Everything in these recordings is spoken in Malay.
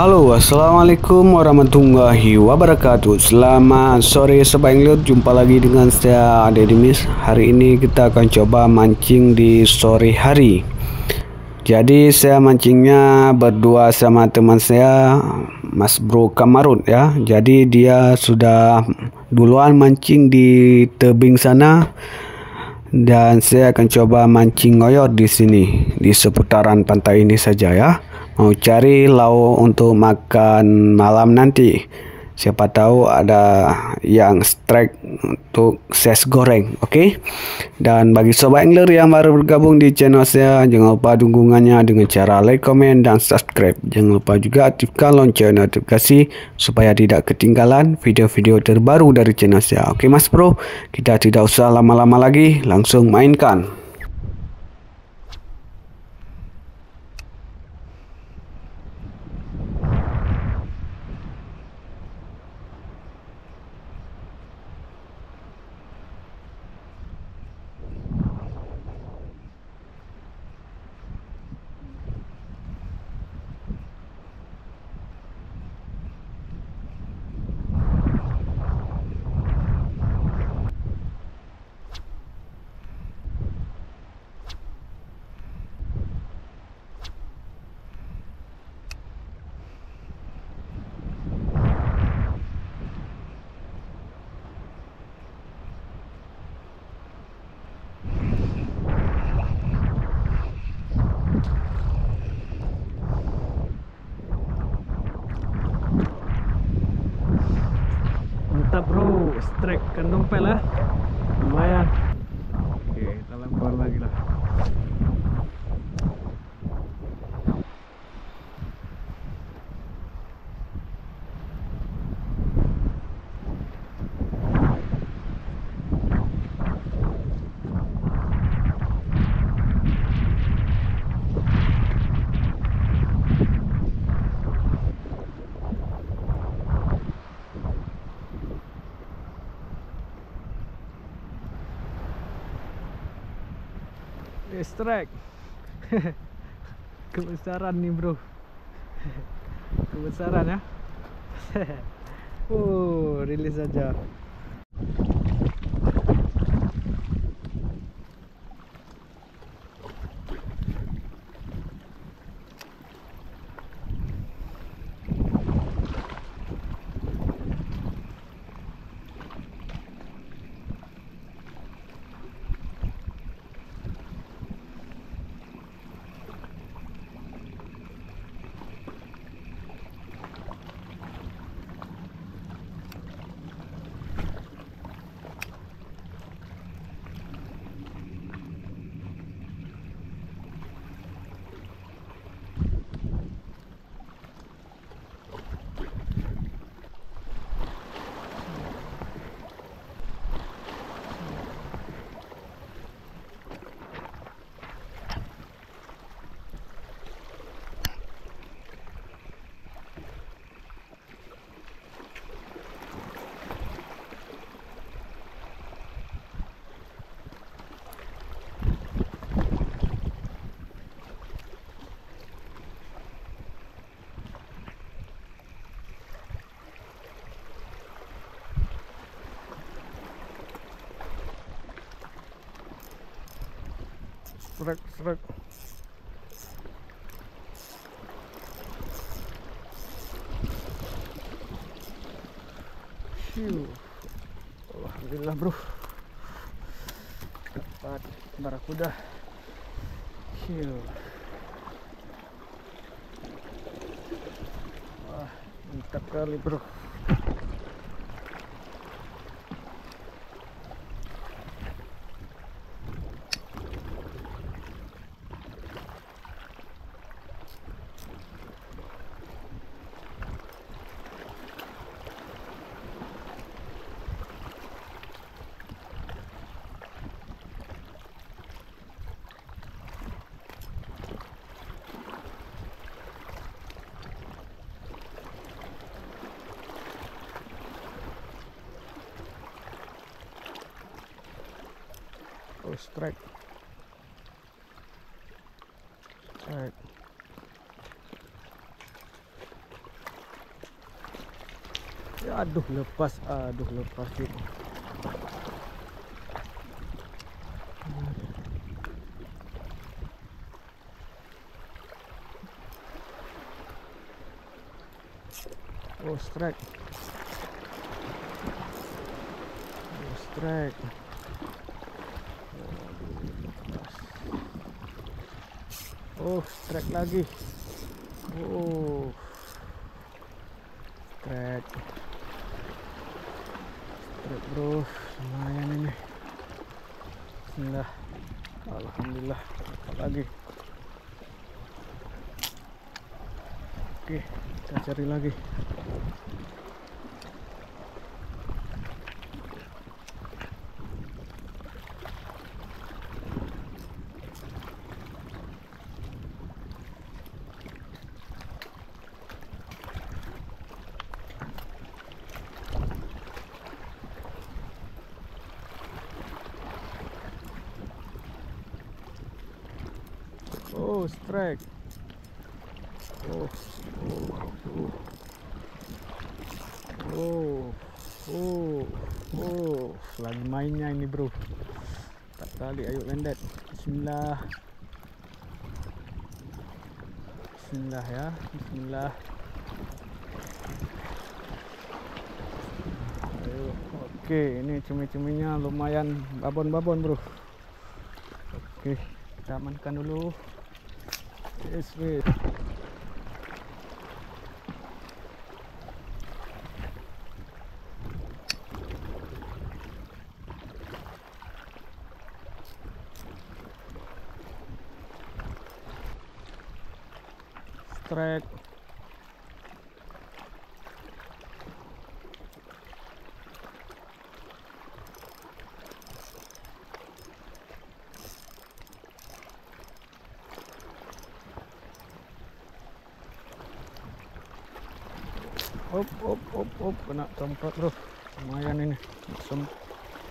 Halo, assalamualaikum warahmatullahi wabarakatuh. Selamat sore Sobat Angler, jumpa lagi dengan saya Dedimis. Hari ini kita akan coba mancing di sore hari. Jadi saya mancingnya berdua sama teman saya, Mas Bro Kamarut ya. Jadi dia sudah duluan mancing di tebing sana dan saya akan coba mancing ngoyor di sini di seputaran pantai ini saja ya. Mau cari lauk untuk makan malam nanti. Siapa tahu ada yang strike untuk ses goreng, oke? Dan bagi sobat angler yang baru bergabung di channel saya, jangan lupa dukungannya dengan cara like, komen, dan subscribe. Jangan lupa juga aktifkan lonceng notifikasi supaya tidak ketinggalan video-video terbaru dari channel saya. Oke Mas Bro, kita tidak usah lama-lama lagi, langsung mainkan. Mantap bro, strike kan dompet lah, lumayan. Oke, kita lempar lagi lah. Strike. Kebesaran nih bro. Kebesaran ya. Rilis saja. Strike. Alhamdulillah bro, dapat barakuda. Wah, mantap kali bro. Strike. Alright. Aduh lepas bro. Oh strike. Oh strike lagi. Oh strike bro, lumayan ini. Bismillah, alhamdulillah. Dapat lagi. Oke, kita cari lagi. Oh strike. Lagi mainnya ini bro. Tak kali, ayo landet. Bismillah ya, bismillah. Ayo. Oke, ini cumi-cuminya lumayan babon-babon bro. Oke, kita amankan dulu. Yes. Strike. Op, kena tempat bro, lumayan ini.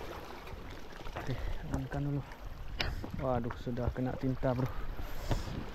Oke, amankan dulu. Waduh, sudah kena tinta bro.